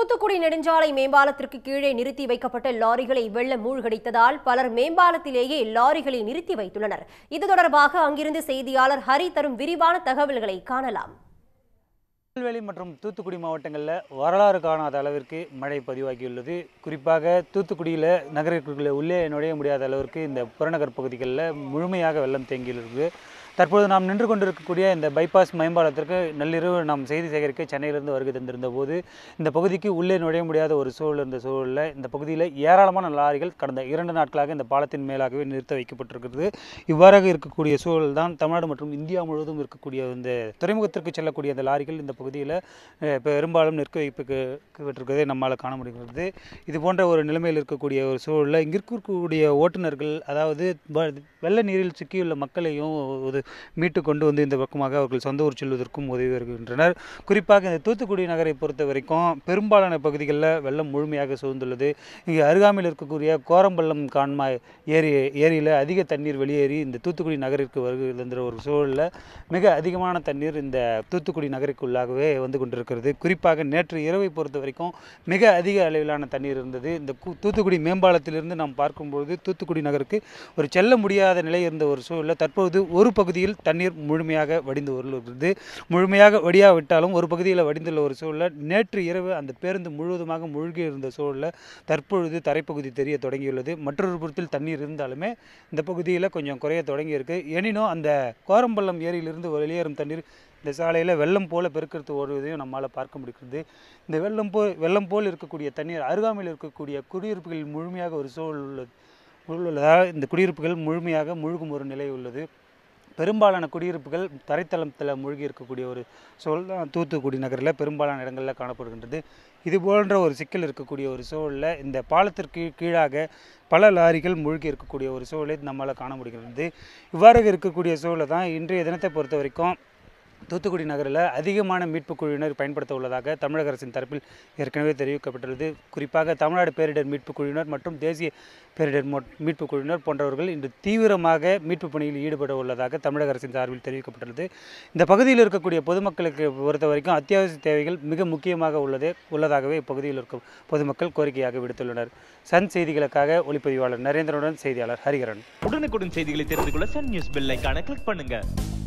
தூத்துக்குடி நெடுஞ்சாலை மேம்பாலத்திற்கு கீழே நிறுத்தி வைக்கப்பட்ட லாரிகளை வெள்ளம் மூழ்கடித்ததால் பலர் மேம்பாலத்திலேயே லாரிகளை நிறுத்தி வைத்துள்ளனர். இது தொடர்பாக அங்கிருந்து செய்தியாளர் ஹரி தரும் விரிவான தகவல்களை காணலாம். திருநெல்வேலி மற்றும் தூத்துக்குடி மாவட்டங்களில் வரலாறு காணாத அளவிற்கு மழை பதிவாகியுள்ளது. குறிப்பாக தூத்துக்குடியில் நகரத்திற்குள்ளே உள்ளே நுழைய முடியாத அளவிற்கு இந்த புறநகர் பகுதிகளில் முழுமையாக வெள்ளம் தேங்கியுள்ளது. தற்போது நாம் நின்று கொண்டிருக்கக்கூடிய இந்த பைபாஸ் மேம்பாலத்திற்கு நள்ளிரவு நாம் செய்தி சேகரிக்க சென்னையிலிருந்து வருகை தந்திருந்த போது இந்த பகுதிக்கு உள்ளே நுழைய முடியாத ஒரு சூழல் இருந்த சூழலில் இந்த பகுதியில் ஏராளமான லாரிகள் கடந்த 2 நாட்களாக இந்த பாலத்தின் மேலாகவே நிறுத்த வைக்கப்பட்டிருக்கிறது. இவ்வாறாக இருக்கக்கூடிய சூழல் தான் தமிழ்நாடு மற்றும் இந்தியா முழுவதும் இருக்கக்கூடிய இந்த துறைமுகத்திற்கு செல்லக்கூடிய இந்த லாரிகள் இந்த பகுதியில் பெரும்பாலும் நிற்க வைக்கப்பட்டிருக்கிறதை நம்மால் காண முடிகிறது. இது போன்ற ஒரு நிலைமையில் இருக்கக்கூடிய ஒரு சூழலில் இங்கே இருக்கக்கூடிய ஓட்டுநர்கள், அதாவது வெள்ள நீரில் சிக்கியுள்ள மக்களையும் மீட்டு கொண்டு வந்து இந்த பக்கமாக அவர்கள் சொந்த ஊர் செல்வதற்கும் உதவி வருகின்றனர். குறிப்பாக இந்த தூத்துக்குடி நகரை பொறுத்த வரைக்கும் பெரும்பாலான பகுதிகளில் வெள்ளம் முழுமையாக சூழ்ந்துள்ளது. இங்கே அருகாமையில் இருக்கக்கூடிய கோரம்பள்ளம் கான்மாய் ஏரியில் அதிக தண்ணீர் வெளியேறி இந்த தூத்துக்குடி நகரிற்கு வருகின்ற ஒரு சூழலில் மிக அதிகமான தண்ணீர் இந்த தூத்துக்குடி நகருக்குள்ளாகவே வந்து கொண்டிருக்கிறது. குறிப்பாக நேற்று இரவை பொறுத்த வரைக்கும் மிக அதிக அளவிலான தண்ணீர் இருந்தது. இந்த தூத்துக்குடி மேம்பாலத்திலிருந்து நாம் பார்க்கும்போது தூத்துக்குடி நகருக்கு ஒரு செல்ல முடியாத நிலை இருந்த ஒரு சூழலில் தற்போது ஒரு பகுதியில் தண்ணீர் முழுமையாக வடிந்து வருகிறது. முழுமையாக வடியாவிட்டாலும் ஒரு பகுதியில் வடிந்துள்ள ஒரு சூழலில் நேற்று இரவு அந்த பேருந்து முழுவதுமாக மூழ்கி இருந்த சூழலில் தற்பொழுது தரைப்பகுதி தெரிய தொடங்கியுள்ளது. மற்றொரு புறத்தில் தண்ணீர் இருந்தாலுமே இந்த பகுதியில் கொஞ்சம் குறைய தொடங்கியிருக்கு. எனினும் அந்த கோரம்பள்ளம் ஏரியிலிருந்து வெளியேறும் தண்ணீர் இந்த சாலையில் வெள்ளம் போல பெருக்கிறது ஓடுவதையும் நம்மால் பார்க்க முடிகிறது. இந்த வெள்ளம் போல் இருக்கக்கூடிய தண்ணீர் அருகாமையில் இருக்கக்கூடிய குடியிருப்புகளில் முழுமையாக ஒரு சூழல் உள்ளதால் இந்த குடியிருப்புகள் முழுமையாக மூழ்கும் ஒரு நிலை உள்ளது. பெரும்பாலான குடியிருப்புகள் தரைத்தளத்தில் மூழ்கி இருக்கக்கூடிய ஒரு சூழல் தான் தூத்துக்குடி நகரில் பெரும்பாலான இடங்களில் காணப்படுகின்றது. இது போன்ற ஒரு சிக்கல் இருக்கக்கூடிய ஒரு சூழலில் இந்த பாலத்திற்கு கீழாக பல லாரிகள் மூழ்கி இருக்கக்கூடிய ஒரு சூழலை நம்மால் காண முடிகிறது. இவ்வாறு இருக்கக்கூடிய சூழலை தான் இன்றைய தினத்தை பொறுத்த வரைக்கும் தூத்துக்குடி நகரில் அதிகமான மீட்புக் குழுவினர் பயன்படுத்த உள்ளதாக தமிழக அரசின் தரப்பில் ஏற்கனவே தெரிவிக்கப்பட்டுள்ளது. குறிப்பாக தமிழ்நாடு பேரிடர் மீட்புக் குழுவினர் மற்றும் தேசிய பேரிடர் மீட்புக் குழுவினர் போன்றவர்கள் இன்று தீவிரமாக மீட்பு பணியில் ஈடுபட உள்ளதாக தமிழக அரசின் சார்பில் தெரிவிக்கப்பட்டுள்ளது. இந்த பகுதியில் இருக்கக்கூடிய பொதுமக்களுக்கு பொறுத்த வரைக்கும் அத்தியாவசிய தேவைகள் மிக முக்கியமாக உள்ளதாகவே இப்பகுதியில் இருக்கும் பொதுமக்கள் கோரிக்கையாக விடுத்துள்ளனர். சன் செய்திகளுக்காக ஒளிப்பதிவாளர் நரேந்திரனுடன் செய்தியாளர் ஹரிகரன். உடனுக்குடன் செய்திகளை தெரிந்து கொள்ள சன் நியூஸ் பெல் ஐகானை கிளிக் பண்ணுங்க.